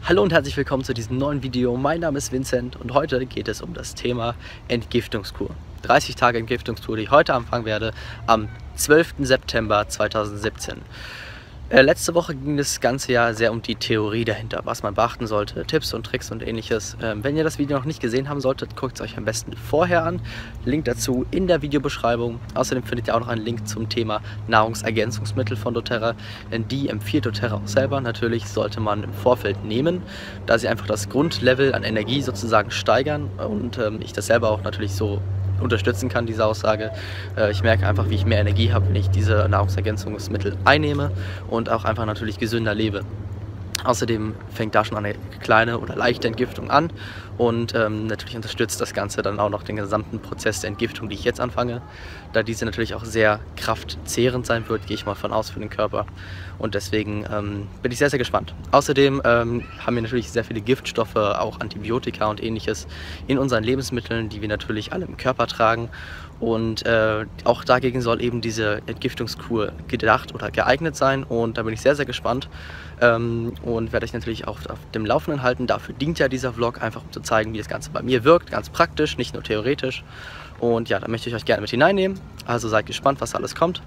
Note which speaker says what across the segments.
Speaker 1: Hallo und herzlich willkommen zu diesem neuen Video. Mein Name ist Vincent und heute geht es um das Thema Entgiftungskur. 30 Tage Entgiftungskur, die ich heute anfangen werde, am 12. September 2017. Letzte Woche ging das ganze Jahr sehr um die Theorie dahinter, was man beachten sollte, Tipps und Tricks und ähnliches. Wenn ihr das Video noch nicht gesehen haben solltet, guckt es euch am besten vorher an. Link dazu in der Videobeschreibung. Außerdem findet ihr auch noch einen Link zum Thema Nahrungsergänzungsmittel von doTERRA. Denn die empfiehlt doTERRA auch selber. Natürlich sollte man im Vorfeld nehmen, da sie einfach das Grundlevel an Energie sozusagen steigern. Und ich das selber auch natürlich so unterstützen kann, diese Aussage. Ich merke einfach, wie ich mehr Energie habe, wenn ich diese Nahrungsergänzungsmittel einnehme und auch einfach natürlich gesünder lebe. Außerdem fängt da schon eine kleine oder leichte Entgiftung an und natürlich unterstützt das Ganze dann auch noch den gesamten Prozess der Entgiftung, die ich jetzt anfange, da diese natürlich auch sehr kraftzehrend sein wird, gehe ich mal von aus für den Körper, und deswegen bin ich sehr, sehr gespannt. Außerdem haben wir natürlich sehr viele Giftstoffe, auch Antibiotika und ähnliches in unseren Lebensmitteln, die wir natürlich alle im Körper tragen. Und auch dagegen soll eben diese Entgiftungskur gedacht oder geeignet sein, und da bin ich sehr, sehr gespannt und werde euch natürlich auch auf dem Laufenden halten. Dafür dient ja dieser Vlog, einfach um zu zeigen, wie das Ganze bei mir wirkt, ganz praktisch, nicht nur theoretisch. Und ja, da möchte ich euch gerne mit hineinnehmen, also seid gespannt, was alles kommt.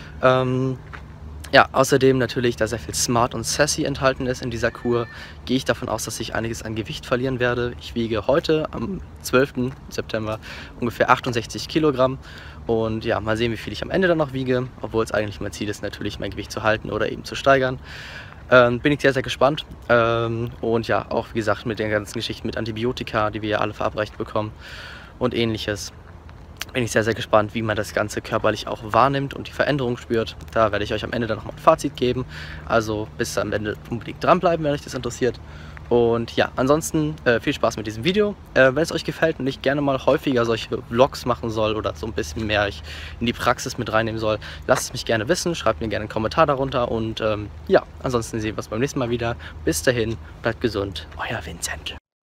Speaker 1: Ja, außerdem natürlich, da sehr viel Smart und Sassy enthalten ist in dieser Kur, gehe ich davon aus, dass ich einiges an Gewicht verlieren werde. Ich wiege heute am 12. September ungefähr 68 Kilogramm. Und ja, mal sehen, wie viel ich am Ende dann noch wiege, obwohl es eigentlich mein Ziel ist, natürlich mein Gewicht zu halten oder eben zu steigern. Bin ich sehr, sehr gespannt. Und ja, auch wie gesagt mit den ganzen Geschichten mit Antibiotika, die wir ja alle verabreicht bekommen und ähnliches. Bin ich sehr, sehr gespannt, wie man das Ganze körperlich auch wahrnimmt und die Veränderung spürt. Da werde ich euch am Ende dann nochmal ein Fazit geben. Also bis am Ende unbedingt dranbleiben, wenn euch das interessiert. Und ja, ansonsten viel Spaß mit diesem Video. Wenn es euch gefällt und ich gerne mal häufiger solche Vlogs machen soll oder so ein bisschen mehr ich in die Praxis mit reinnehmen soll, lasst es mich gerne wissen. Schreibt mir gerne einen Kommentar darunter. Und ja, ansonsten sehen wir uns beim nächsten Mal wieder. Bis dahin, bleibt gesund. Euer Vincent.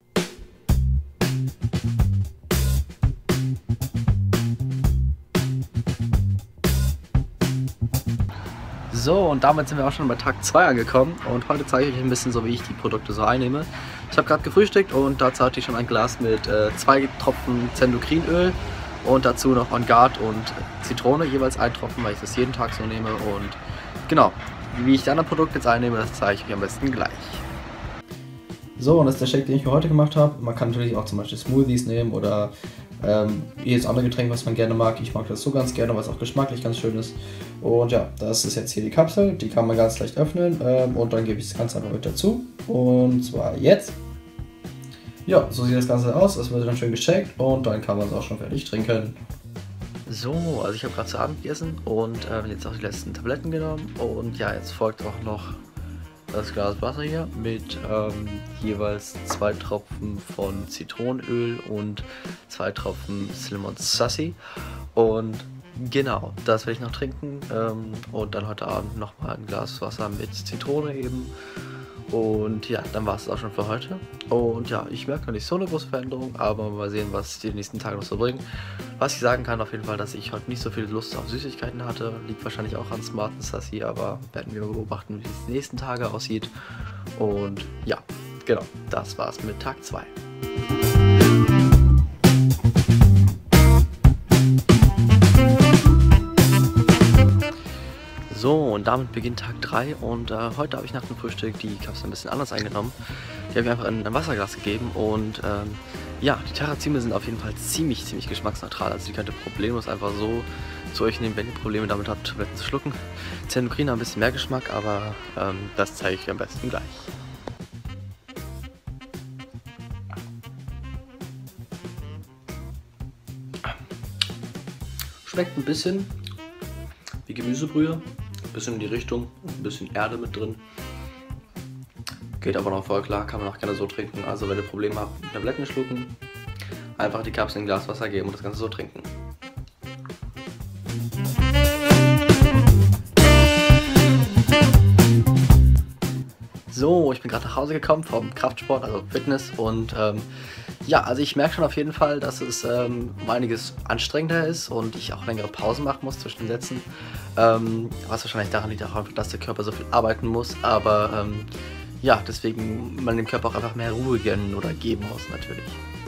Speaker 1: So, und damit sind wir auch schon bei Tag 2 angekommen, und heute zeige ich euch ein bisschen so, wie ich die Produkte so einnehme. Ich habe gerade gefrühstückt und dazu hatte ich schon ein Glas mit 2 Tropfen Zendokrinöl und dazu noch On Guard und Zitrone, jeweils 1 Tropfen, weil ich das jeden Tag so nehme. Und genau, wie ich die anderen Produkte jetzt einnehme, das zeige ich euch am besten gleich. So, und das ist der Shake, den ich für heute gemacht habe. Man kann natürlich auch zum Beispiel Smoothies nehmen oder jedes andere Getränk, was man gerne mag. Ich mag das so ganz gerne, was auch geschmacklich ganz schön ist. Und ja, das ist jetzt hier die Kapsel, die kann man ganz leicht öffnen und dann gebe ich das Ganze einfach mit dazu. Und zwar jetzt. Ja, so sieht das Ganze aus. Das wird dann schön geshakt und dann kann man es auch schon fertig trinken. So, also ich habe gerade zu Abend gegessen und jetzt auch die letzten Tabletten genommen. Und ja, jetzt folgt auch noch das Glas Wasser hier mit jeweils 2 Tropfen von Zitronenöl und 2 Tropfen Slim & Sassy. Und genau, das werde ich noch trinken und dann heute Abend nochmal ein Glas Wasser mit Zitrone eben. Und ja, dann war es auch schon für heute. Und ja, ich merke noch nicht so eine große Veränderung, aber mal sehen, was die nächsten Tage noch so bringen. Was ich sagen kann, auf jeden Fall, dass ich heute nicht so viel Lust auf Süßigkeiten hatte. Liegt wahrscheinlich auch an Smart & Sassy, aber werden wir beobachten, wie es die nächsten Tage aussieht. Und ja, genau, das war's mit Tag 2. So, und damit beginnt Tag 3 und heute habe ich nach dem Frühstück die Kapsel ein bisschen anders eingenommen. Die habe ich einfach in ein Wasserglas gegeben und ja, die Terrazine sind auf jeden Fall ziemlich geschmacksneutral. Also die könnt ihr problemlos einfach so zu euch nehmen, wenn ihr Probleme damit habt, Tabletten zu schlucken. Zendokrin haben ein bisschen mehr Geschmack, aber das zeige ich am besten gleich. Schmeckt ein bisschen wie Gemüsebrühe, ein bisschen in die Richtung, ein bisschen Erde mit drin. Geht aber noch voll klar, kann man auch gerne so trinken. Also wenn ihr Probleme habt mit Tabletten schlucken, einfach die Kapsel in ein Glas Wasser geben und das Ganze so trinken. So, ich bin gerade nach Hause gekommen vom Kraftsport, also Fitness, und ja, also ich merke schon auf jeden Fall, dass es um einiges anstrengender ist und ich auch längere Pausen machen muss zwischen den Sätzen. Was wahrscheinlich daran liegt auch einfach, dass der Körper so viel arbeiten muss, aber ja, deswegen man dem Körper auch einfach mehr Ruhe gönnen oder geben muss natürlich.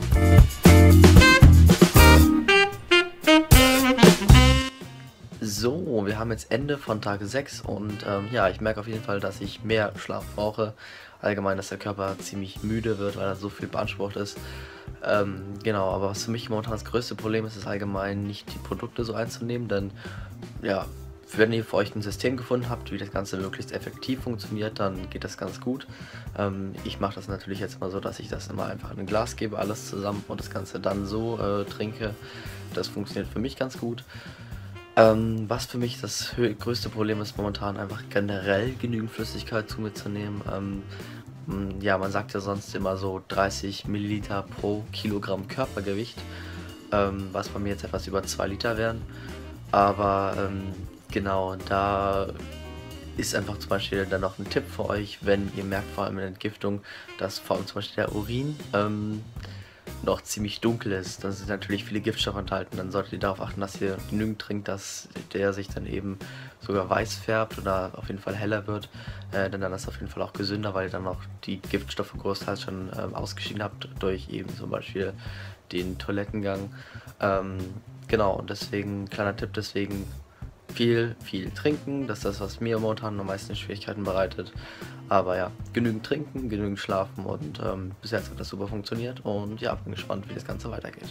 Speaker 1: So, wir haben jetzt Ende von Tag 6 und ja, ich merke auf jeden Fall, dass ich mehr Schlaf brauche. Allgemein, dass der Körper ziemlich müde wird, weil er so viel beansprucht ist. Genau, aber was für mich momentan das größte Problem ist, ist allgemein nicht die Produkte so einzunehmen, denn ja, wenn ihr für euch ein System gefunden habt, wie das Ganze möglichst effektiv funktioniert, dann geht das ganz gut. Ich mache das natürlich jetzt mal so, dass ich das immer einfach in ein Glas gebe, alles zusammen und das Ganze dann so trinke. Das funktioniert für mich ganz gut. Was für mich das größte Problem ist momentan, einfach generell genügend Flüssigkeit zu mir zu nehmen. Ja, man sagt ja sonst immer so 30 Milliliter pro Kilogramm Körpergewicht, was bei mir jetzt etwas über 2 Liter wären. Aber genau, da ist einfach zum Beispiel dann noch ein Tipp für euch, wenn ihr merkt, vor allem in der Entgiftung, dass vor allem zum Beispiel der Urin noch ziemlich dunkel ist, dann sind natürlich viele Giftstoffe enthalten, dann solltet ihr darauf achten, dass ihr genügend trinkt, dass der sich dann eben sogar weiß färbt oder auf jeden Fall heller wird, denn dann ist es auf jeden Fall auch gesünder, weil ihr dann auch die Giftstoffe großteils schon ausgeschieden habt durch eben zum Beispiel den Toilettengang. Genau, und deswegen, kleiner Tipp, deswegen viel trinken, das ist das, was mir momentan am meisten Schwierigkeiten bereitet. Aber ja, genügend trinken, genügend schlafen und bis jetzt hat das super funktioniert und ja, bin gespannt, wie das Ganze weitergeht.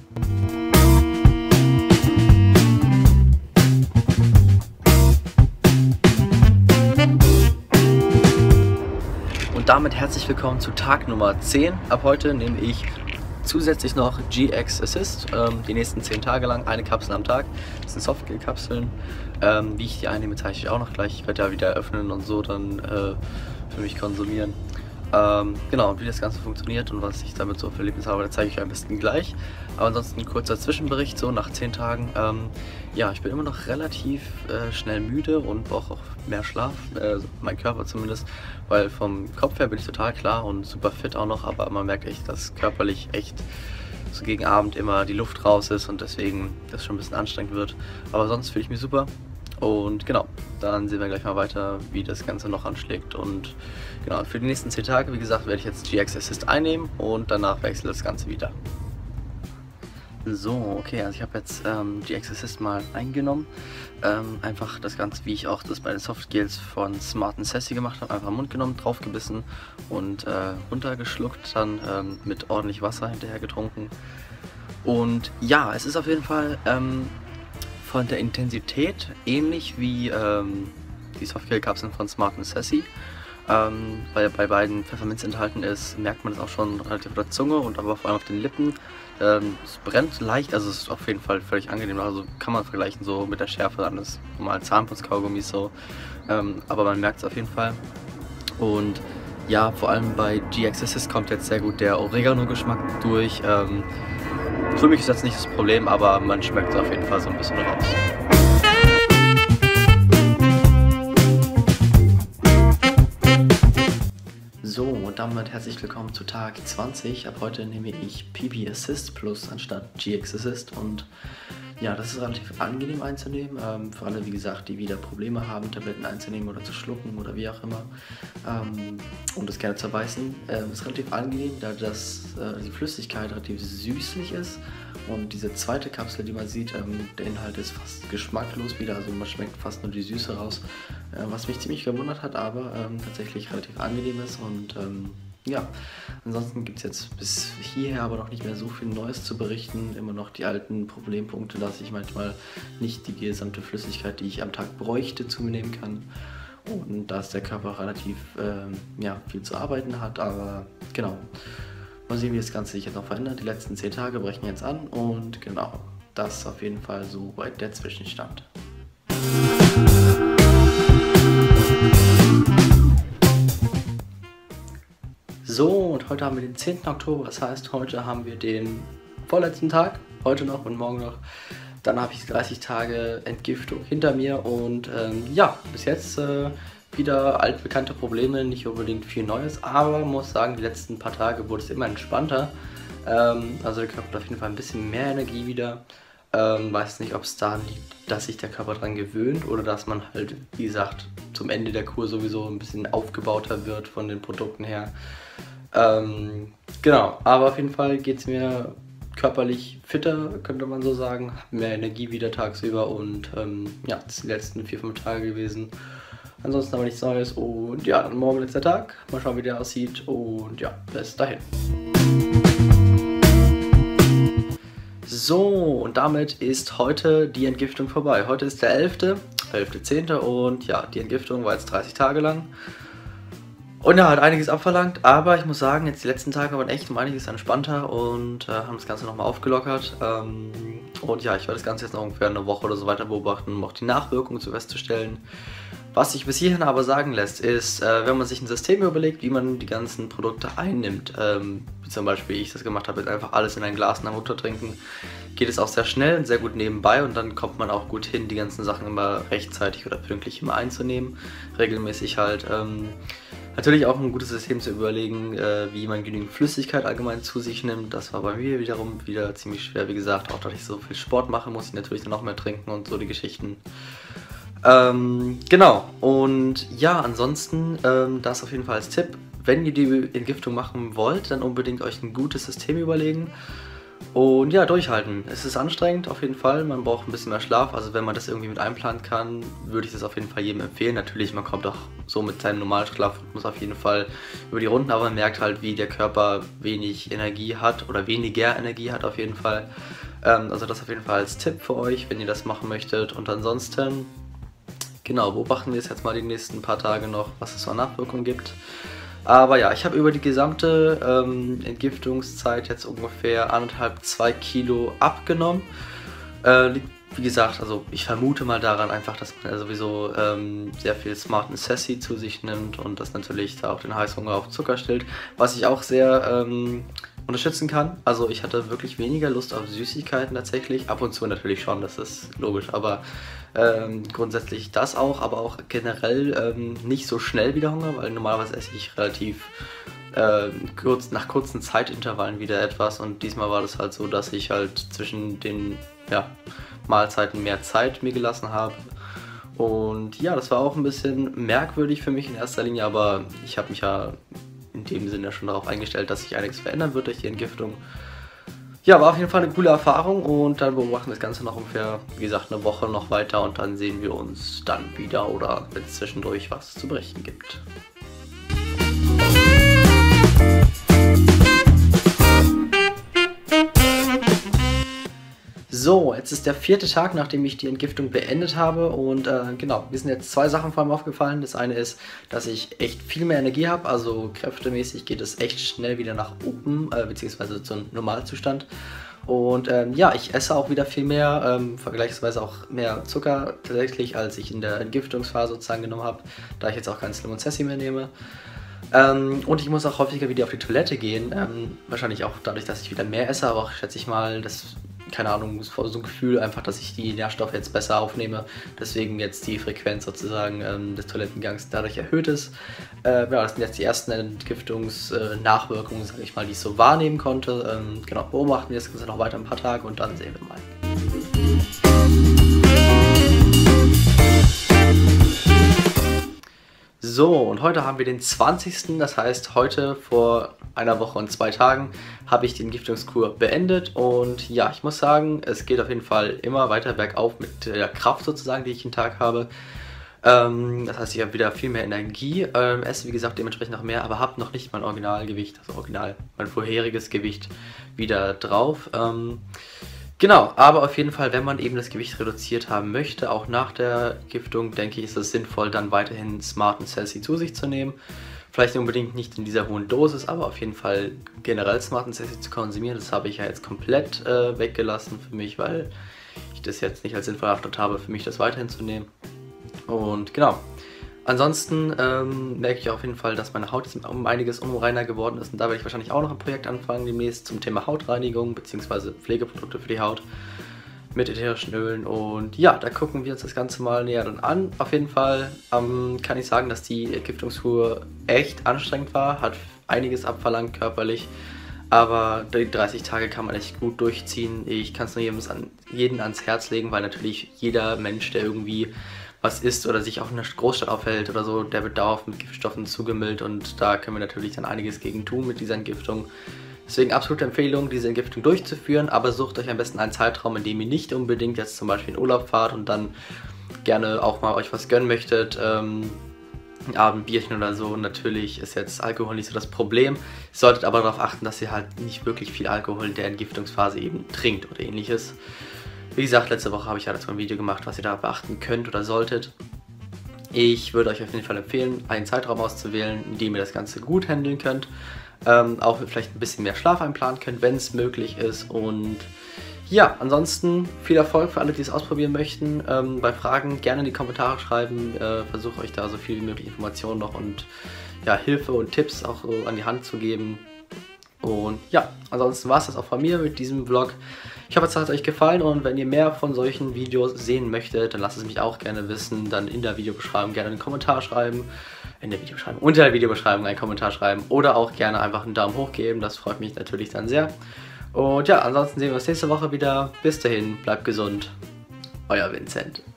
Speaker 1: Und damit herzlich willkommen zu Tag Nummer 10. Ab heute nehme ich zusätzlich noch GX Assist, die nächsten 10 Tage lang, eine Kapsel am Tag. Das sind Softgel-Kapseln. Wie ich die einnehme, zeige ich auch noch gleich. Ich werde ja wieder öffnen und so dann für mich konsumieren. Genau, und wie das Ganze funktioniert und was ich damit so für Erlebnisse habe, das zeige ich euch am besten gleich. Aber ansonsten ein kurzer Zwischenbericht, so nach 10 Tagen. Ja, ich bin immer noch relativ schnell müde und brauche auch mehr Schlaf, mein Körper zumindest, weil vom Kopf her bin ich total klar und super fit auch noch, aber man merkt echt, dass körperlich echt so gegen Abend immer die Luft raus ist und deswegen das schon ein bisschen anstrengend wird. Aber sonst fühle ich mich super. Und genau, dann sehen wir gleich mal weiter, wie das Ganze noch anschlägt. Und genau, für die nächsten 10 Tage, wie gesagt, werde ich jetzt GX Assist einnehmen und danach wechsle das Ganze wieder. So, okay, also ich habe jetzt GX Assist mal eingenommen. Einfach das Ganze, wie ich auch das bei den Softgels von Smart & Sassy gemacht habe, einfach im Mund genommen, draufgebissen und runtergeschluckt, dann mit ordentlich Wasser hinterher getrunken. Und ja, es ist auf jeden Fall von der Intensität ähnlich wie die Softgel-Kapseln von Smart & Sassy. Weil bei beiden Pfefferminz enthalten ist, merkt man das auch schon relativ auf der Zunge und aber vor allem auf den Lippen. Es brennt leicht, also es ist auf jeden Fall völlig angenehm, also kann man vergleichen so mit der Schärfe eines normalen Zahnputzkaugummis so. Aber man merkt es auf jeden Fall. Und ja, vor allem bei GX Assist kommt jetzt sehr gut der Oregano-Geschmack durch. Für mich ist das nicht das Problem, aber man schmeckt es auf jeden Fall so ein bisschen raus. So, und damit herzlich willkommen zu Tag 20. Ab heute nehme ich PB Assist Plus anstatt GX Assist und ja, das ist relativ angenehm einzunehmen, für alle, wie gesagt, die wieder Probleme haben, Tabletten einzunehmen oder zu schlucken oder wie auch immer, und das gerne zu beißen. Ist relativ angenehm, da die Flüssigkeit relativ süßlich ist und diese zweite Kapsel, die man sieht, der Inhalt ist fast geschmacklos wieder, also man schmeckt fast nur die Süße raus, was mich ziemlich verwundert hat, aber tatsächlich relativ angenehm ist und ja, ansonsten gibt es jetzt bis hierher aber noch nicht mehr so viel Neues zu berichten. Immer noch die alten Problempunkte, dass ich manchmal nicht die gesamte Flüssigkeit, die ich am Tag bräuchte, zu mir nehmen kann. Und dass der Körper relativ ja, viel zu arbeiten hat, aber genau. Mal sehen, wie das Ganze sich jetzt noch verändert. Die letzten 10 Tage brechen jetzt an und genau, das ist auf jeden Fall so weit der Zwischenstand. So, und heute haben wir den 10. Oktober, das heißt, heute haben wir den vorletzten Tag, heute noch und morgen noch. Dann habe ich 30 Tage Entgiftung hinter mir und ja, bis jetzt wieder altbekannte Probleme, nicht unbedingt viel Neues, aber muss sagen, die letzten paar Tage wurde es immer entspannter. Also der Körper hat auf jeden Fall ein bisschen mehr Energie wieder. Weiß nicht, ob es daran liegt, dass sich der Körper daran gewöhnt oder dass man halt, wie gesagt, zum Ende der Kur sowieso ein bisschen aufgebauter wird von den Produkten her. Genau, aber auf jeden Fall geht es mir körperlich fitter, könnte man so sagen. Hab mehr Energie wieder tagsüber und ja, das sind die letzten 4-5 Tage gewesen. Ansonsten aber nichts Neues und ja, dann morgen letzter Tag. Mal schauen, wie der aussieht und ja, bis dahin. So, und damit ist heute die Entgiftung vorbei. Heute ist der 11.10. und ja, die Entgiftung war jetzt 30 Tage lang. Und ja, hat einiges abverlangt, aber ich muss sagen, jetzt die letzten Tage waren echt um einiges entspannter und haben das Ganze nochmal aufgelockert. Und ja, ich werde das Ganze jetzt noch ungefähr eine Woche oder so weiter beobachten, um auch die Nachwirkungen zu festzustellen. Was sich bis hierhin aber sagen lässt, ist, wenn man sich ein System überlegt, wie man die ganzen Produkte einnimmt, wie zum Beispiel ich das gemacht habe, jetzt einfach alles in ein Glas nach Mutter trinken, geht es auch sehr schnell und sehr gut nebenbei und dann kommt man auch gut hin, die ganzen Sachen immer rechtzeitig oder pünktlich immer einzunehmen, regelmäßig halt. Natürlich auch ein gutes System zu überlegen, wie man genügend Flüssigkeit allgemein zu sich nimmt. Das war bei mir wiederum wieder ziemlich schwer. Wie gesagt, auch da ich so viel Sport mache, muss ich natürlich dann auch mehr trinken und so die Geschichten. Genau, und ja, ansonsten, das auf jeden Fall als Tipp. Wenn ihr die Entgiftung machen wollt, dann unbedingt euch ein gutes System überlegen. Und ja, durchhalten. Es ist anstrengend auf jeden Fall, man braucht ein bisschen mehr Schlaf, also wenn man das irgendwie mit einplanen kann, würde ich das auf jeden Fall jedem empfehlen. Natürlich, man kommt auch so mit seinem normalen Schlafrhythmus auf jeden Fall über die Runden, aber man merkt halt, wie der Körper wenig Energie hat oder weniger Energie hat auf jeden Fall. Also das auf jeden Fall als Tipp für euch, wenn ihr das machen möchtet. Und ansonsten, genau, beobachten wir es jetzt mal die nächsten paar Tage noch, was es so an Nachwirkungen gibt. Aber ja, ich habe über die gesamte Entgiftungszeit jetzt ungefähr 1,5–2 Kilo abgenommen. Wie gesagt, also ich vermute mal daran einfach, dass man ja sowieso sehr viel Smart Sassy zu sich nimmt und das natürlich da auch den Heißhunger auf Zucker stillt, was ich auch sehr unterstützen kann. Also ich hatte wirklich weniger Lust auf Süßigkeiten tatsächlich, ab und zu natürlich schon, das ist logisch, aber grundsätzlich das auch, aber auch generell nicht so schnell wieder Hunger, weil normalerweise esse ich relativ nach kurzen Zeitintervallen wieder etwas und diesmal war das halt so, dass ich halt zwischen den Mahlzeiten mehr Zeit mir gelassen habe. Und ja, das war auch ein bisschen merkwürdig für mich in erster Linie, aber ich habe mich ja in dem Sinne schon darauf eingestellt, dass sich einiges verändern wird durch die Entgiftung. Ja, war auf jeden Fall eine coole Erfahrung und dann beobachten wir das Ganze noch ungefähr, wie gesagt, eine Woche noch weiter und dann sehen wir uns dann wieder oder wenn es zwischendurch was zu berichten gibt. So, jetzt ist der 4. Tag, nachdem ich die Entgiftung beendet habe und genau, mir sind jetzt 2 Sachen vor allem aufgefallen. Das eine ist, dass ich echt viel mehr Energie habe, also kräftemäßig geht es echt schnell wieder nach oben, beziehungsweise zum Normalzustand. Und ja, ich esse auch wieder viel mehr, vergleichsweise auch mehr Zucker tatsächlich, als ich in der Entgiftungsphase sozusagen genommen habe, da ich jetzt auch kein Slim & Sassy mehr nehme. Und ich muss auch häufiger wieder auf die Toilette gehen, wahrscheinlich auch dadurch, dass ich wieder mehr esse, aber auch schätze ich mal, dass, keine Ahnung, so ein Gefühl einfach, dass ich die Nährstoffe jetzt besser aufnehme, deswegen jetzt die Frequenz sozusagen des Toilettengangs dadurch erhöht ist. Ja, das sind jetzt die ersten Entgiftungsnachwirkungen, sage ich mal, die ich so wahrnehmen konnte. Genau, beobachten wir das Ganze noch weiter ein paar Tage und dann sehen wir mal. So, und heute haben wir den 20. Das heißt, heute vor einer Woche und 2 Tagen habe ich die Entgiftungskur beendet und ja, ich muss sagen, es geht auf jeden Fall immer weiter bergauf mit der Kraft sozusagen, die ich jeden Tag habe. Das heißt, ich habe wieder viel mehr Energie, esse wie gesagt dementsprechend noch mehr, aber habe noch nicht mein Originalgewicht, also mein vorheriges Gewicht wieder drauf. Genau, aber auf jeden Fall, wenn man eben das Gewicht reduziert haben möchte, auch nach der Giftung, denke ich, ist es sinnvoll, dann weiterhin Smart & Sassy zu sich zu nehmen. Vielleicht unbedingt nicht in dieser hohen Dosis, aber auf jeden Fall generell Smart & Sassy zu konsumieren. Das habe ich ja jetzt komplett weggelassen für mich, weil ich das jetzt nicht als sinnvoll erachtet habe, für mich das weiterhin zu nehmen. Und genau. Ansonsten merke ich auf jeden Fall, dass meine Haut um einiges unreiner geworden ist und da werde ich wahrscheinlich auch noch ein Projekt anfangen demnächst zum Thema Hautreinigung bzw. Pflegeprodukte für die Haut mit ätherischen Ölen und ja, da gucken wir uns das Ganze mal näher dann an. Auf jeden Fall kann ich sagen, dass die Entgiftungskur echt anstrengend war, hat einiges abverlangt körperlich. Aber die 30 Tage kann man echt gut durchziehen. Ich kann es nur jedem ans Herz legen, weil natürlich jeder Mensch, der irgendwie was isst oder sich auch in einer Großstadt aufhält oder so, der wird dauerhaft mit Giftstoffen zugemüllt und da können wir natürlich dann einiges gegen tun mit dieser Entgiftung. Deswegen absolute Empfehlung, diese Entgiftung durchzuführen, aber sucht euch am besten einen Zeitraum, in dem ihr nicht unbedingt jetzt zum Beispiel in Urlaub fahrt und dann gerne auch mal euch was gönnen möchtet. Ein Abendbierchen oder so. Natürlich ist jetzt Alkohol nicht so das Problem. Ihr solltet aber darauf achten, dass ihr halt nicht wirklich viel Alkohol in der Entgiftungsphase eben trinkt oder ähnliches. Wie gesagt, letzte Woche habe ich ja dazu ein Video gemacht, was ihr da beachten könnt oder solltet. Ich würde euch auf jeden Fall empfehlen, einen Zeitraum auszuwählen, in dem ihr das Ganze gut handeln könnt. Auch vielleicht ein bisschen mehr Schlaf einplanen könnt, wenn es möglich ist. Und ja, ansonsten viel Erfolg für alle, die es ausprobieren möchten. Bei Fragen gerne in die Kommentare schreiben. Versuche euch da so viel wie möglich Informationen noch und ja, Hilfe und Tipps auch so an die Hand zu geben. Und ja, ansonsten war es das auch von mir mit diesem Vlog. Ich hoffe, es hat euch gefallen und wenn ihr mehr von solchen Videos sehen möchtet, dann lasst es mich auch gerne wissen. Dann in der Videobeschreibung gerne einen Kommentar schreiben. Unter der Videobeschreibung einen Kommentar schreiben oder auch gerne einfach einen Daumen hoch geben. Das freut mich natürlich dann sehr. Und ja, ansonsten sehen wir uns nächste Woche wieder. Bis dahin, bleibt gesund. Euer Vincent.